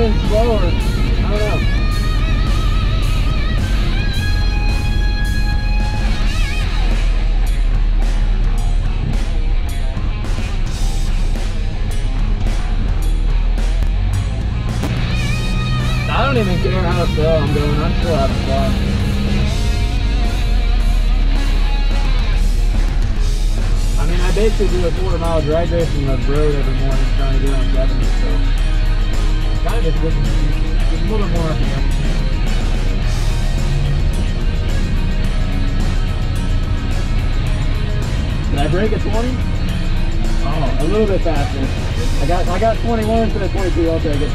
going slower. I don't know. I don't even care how slow I'm going. I'm still having fun. I mean, I basically do a quarter-mile drag race from the road every morning trying to get on 70, so kind of just looking just a little more RPM. Did I break at 20? Oh, a little bit faster. I got 21 instead of 22. I'll take it.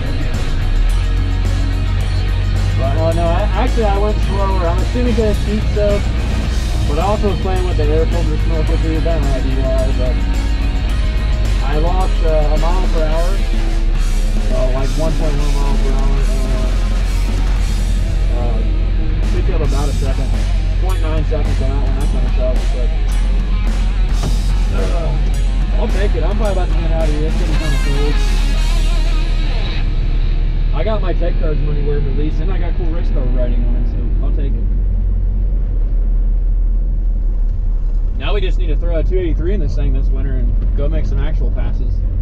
But no, actually I went slower. I'm assuming that it's heat soaked, but I also was playing with the air filter smoke with you. That might be why, but I lost a mile per hour, so like 1.1 miles per hour, and picked up about a second, 0.9 seconds on that one. That kind of sucks, but I'll take it. I'm probably about to get out of here. It's getting kind of cold. I got my tech cards money worth at least, and I got cool race car writing on it, so I'll take it. Now we just need to throw a 283 in this thing this winter and go make some actual passes.